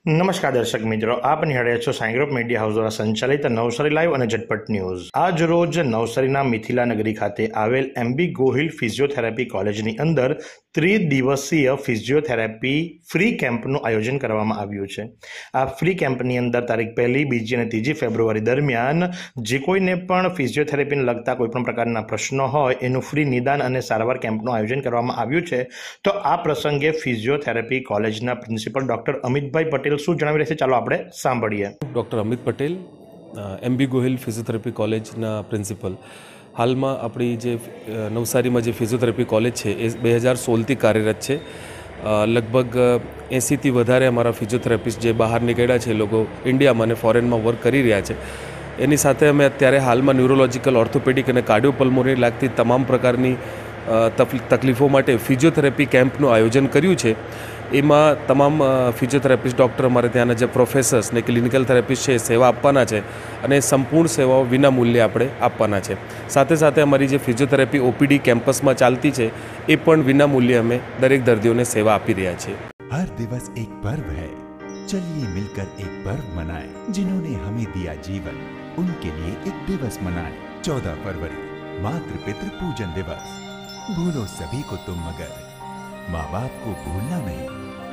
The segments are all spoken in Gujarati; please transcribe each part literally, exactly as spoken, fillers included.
નમસ્કાર દર્શક મિત્રો, આપ નિહાળ્યા છો સાઈ ગ્રુપ મીડિયા હાઉસ દ્વારા સંચાલિત નવસારી લાઈવ અને ઝટપટ ન્યૂઝ। આજ રોજ નવસારીના મિથિલા નગરી ખાતે આવેલ એમબી ગોહિલ ફિઝિયોથેરાપી કોલેજની અંદર ત્રિદિવસીય ફિઝિયોથેરાપી ફ્રી કેમ્પનું આયોજન કરવામાં આવ્યું છે। આ ફ્રી કેમ્પની અંદર તારીખ પહેલી, બીજી અને ત્રીજી ફેબ્રુઆરી દરમિયાન જે કોઈને પણ ફિઝિયોથેરાપીને લગતા કોઈપણ પ્રકારના પ્રશ્નો હોય એનું ફ્રી નિદાન અને સારવાર કેમ્પનું આયોજન કરવામાં આવ્યું છે। તો આ પ્રસંગે ફિઝિયોથેરાપી કોલેજના પ્રિન્સિપલ ડોક્ટર અમિતભાઈ પટેલ શું જણાવી રહ્યા છે, ચાલો આપણે સાંભળીએ। Doctor Amit Patel, MB Gohil physiotherapy કોલેજના પ્રિન્સિપલ। હાલમાં આપણી જે નવસારીમાં જે ફિઝિયોથેરાપી કોલેજ છે એ બે હજાર સોળથી કાર્યરત છે। લગભગ એંસીથી વધારે અમારા ફિઝિયોથેરાપિસ્ટ જે બહાર નીકળ્યા છે એ લોકો ઇન્ડિયામાં અને ફોરેનમાં વર્ક કરી રહ્યા છે। એની સાથે અમે અત્યારે હાલમાં ન્યુરોલોજિકલ, ઓર્થોપેડિક અને કાર્ડિયોપલ્મોનરી લાગતી તમામ પ્રકારની તકલીફો માટે ફિઝિયોથેરાપી કેમ્પનું આયોજન કર્યું છે। એમાં તમામ ફિઝિયોથેરાપિસ્ટ ડૉક્ટર અમારે ત્યાંના જે પ્રોફેસર્સ ને ક્લિનિકલ થેરાપિસ્ટ છે એ સેવા આપવાના છે અને સંપૂર્ણ સેવાઓ વિના મૂલ્યે આપણે આપવાના છે। સાથે સાથે અમારી જે ફિઝિયોથેરાપી ઓપીડી કેમ્પસમાં ચાલતી છે એ પણ વિના મૂલ્યે અમે દરેક દર્દીઓને સેવા આપી રહ્યા છીએ। हर दिवस एक पर्व है, चलिए मिलकर एक पर्व मनाएं। जिन्होंने हमें दिया जीवन, उनके लिए एक दिवस मनाएं। चौदह फरवरी मातृ पितृ पूजन दिवस। भूलो सभी को तुम मगर माँ बाप को भूलना नहीं।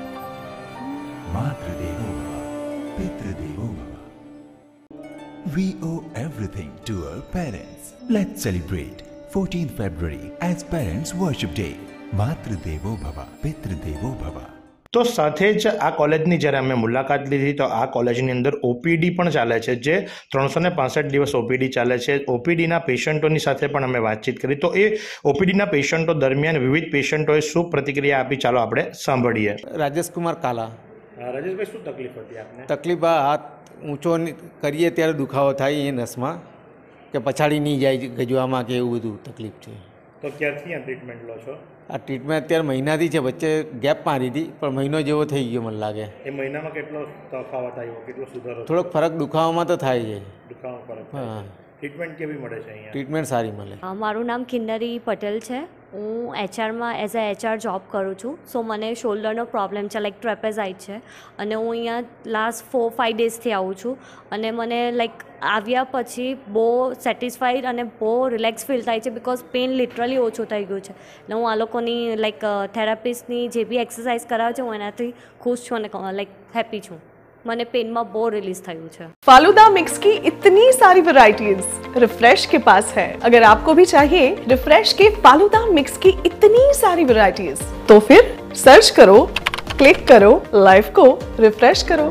मातृदेवो भव, पितृदेवो भव। We owe everything to our parents. Let's celebrate fourteenth February as Parents Worship Day. मातृदेवो भव, पितृदेवो भव। તો સાથે જ આ કોલેજની જ્યારે અમે મુલાકાત લીધી તો આ કોલેજની અંદર ઓપીડી પણ ચાલે છે, જે ત્રણસો ને પાસઠ દિવસ ઓપીડી ચાલે છે। ઓપીડીના પેશન્ટોની સાથે પણ અમે વાતચીત કરી તો એ ઓપીડીના પેશન્ટો દરમિયાન વિવિધ પેશન્ટોએ શું પ્રતિક્રિયા આપી, ચાલો આપણે સાંભળીએ। રાજેશ કુમાર કાલા। રાજેશભાઈ, શું તકલીફ હતી આપને? તકલીફ આ હાથ ઊંચો કરીએ ત્યારે દુખાવો થાય એ નસમાં, કે પછાડી નહીં જાય ગજવામાં કે એવું બધું તકલીફ છે। તો ક્યારથી આ ટ્રીટમેન્ટ લો છો? આ ટ્રીટમેન્ટ અત્યારે મહિનાથી છે, વચ્ચે ગેપ મારી હતી પણ મહિનો જેવો થઈ ગયો મને લાગે। એ મહિનામાં કેટલો તફાવત આવ્યો, કેટલો સુધારો? થોડોક ફરક દુખાવામાં તો થાય છે। દુખાવો ફરક? હા। ટ્રીટમેન્ટ કેવી મળે છે અહીંયા? ટ્રીટમેન્ટ સારી મળે। મારું નામ કિન્નરી પટેલ છે। હું એચઆરમાં એઝ અ એચઆર જોબ કરું છું। સો મને શોલ્ડરનો પ્રોબ્લેમ છે, લાઈક ટ્રેપેઝાઇટ છે અને હું અહીંયા લાસ્ટ ફોર ફાઇવ ડેઝથી આવું છું અને મને લાઈક આવ્યા પછી બહુ સેટિસ્ફાઈડ અને બહુ રિલેક્સ ફીલ થાય છે, બિકોઝ પેઇન લિટરલી ઓછું થઈ ગયું છે ને હું આ લોકોની લાઈક થેરાપિસ્ટની જે બી એક્સરસાઇઝ કરાવે છે હું એનાથી ખુશ છું અને લાઈક હેપી છું। मैंने पेन में बहुत रिलीज थयु छे। फालूदा मिक्स की इतनी सारी वैरायटीज रिफ्रेश के पास है। अगर आपको भी चाहिए रिफ्रेश के फालूदा मिक्स की इतनी सारी वैरायटीज तो फिर सर्च करो, क्लिक करो, लाइफ को रिफ्रेश करो।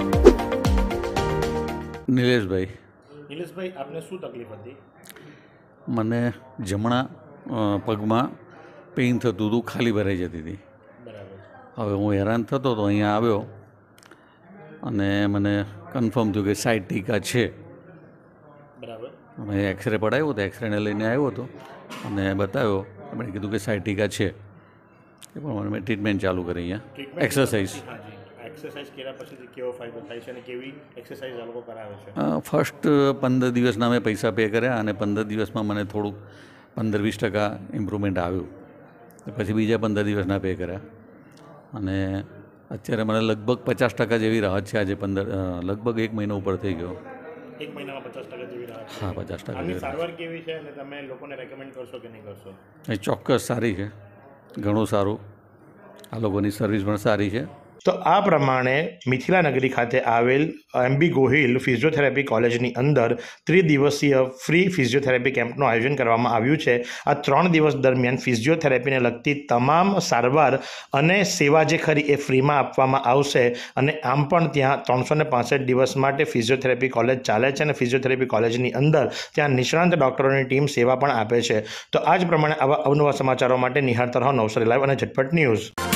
नीलेश भाई। नीलेश भाई, आपने શું તકલીફ હતી? મને જમણા પગમાં પેઇન થતું હતું, ખાલી ભરાઈ જતી હતી। બરાબર। હવે હું હેરાન થતો તો અહીંયા આવ્યો અને મને કન્ફર્મ થયું કે સાયટિકા છે। બરાબર। મેં એક્સરે પડાવ્યો તો એક્સરેને લઈને આવ્યો હતો અને બતાવ્યો, એમણે કીધું કે સાયટિકા છે। એ પણ મેં ટ્રીટમેન્ટ ચાલુ કરી અહીંયા, એક્સરસાઇઝ। એક્સરસાઇઝ કર્યા પછી કેવો ફાયદો થાય છે અને કેવી એક્સરસાઇઝ આ લોકો કરાવે છે? ફર્સ્ટ પંદર દિવસના મેં પૈસા પે કર્યા અને પંદર દિવસમાં મને થોડુંક પંદર વીસ ટકા ઇમ્પ્રુવમેન્ટ આવ્યું। પછી બીજા પંદર દિવસના પે કર્યા અને અત્યારે મને લગભગ પચાસ ટકા જેવી રાહત છે। આજે પંદર લગભગ એક મહિનો ઉપર થઈ ગયો। એક મહિનામાં પચાસ ટકા જેવી રાહત? હા, પચાસ ટકા જેવી રાહત। સારવાર કેવી છે અને તમે લોકોને રેકમેન્ડ કરશો કે નહીં કરશો? એ ચોક્કસ સારી છે, ઘણું સારું। આ લોકોની સર્વિસ પણ સારી છે। તો આ પ્રમાણે મિથિલા નગરી ખાતે આવેલ એમબી ગોહિલ ફિઝિયોથેરાપી કોલેજની અંદર ત્રિદિવસીય ફ્રી ફિઝિયોથેરાપી કેમ્પનું આયોજન કરવામાં આવ્યું છે। આ ત્રણ દિવસ દરમિયાન ફિઝિયોથેરાપીને લગતી તમામ સારવાર અને સેવા જે ખરી એ ફ્રીમાં આપવામાં આવશે અને આમ પણ ત્યાં ત્રણસો ને પાસઠ દિવસ માટે ફિઝિયોથેરાપી કોલેજ ચાલે છે અને ફિઝિયોથેરાપી કોલેજની અંદર ત્યાં નિષ્ણાંત ડૉક્ટરોની ટીમ સેવા પણ આપે છે। તો આ જ પ્રમાણે આવા અવનવા સમાચારો માટે નિહાળતા રહો નવસારી લાઈવ અને ઝટપટ ન્યૂઝ।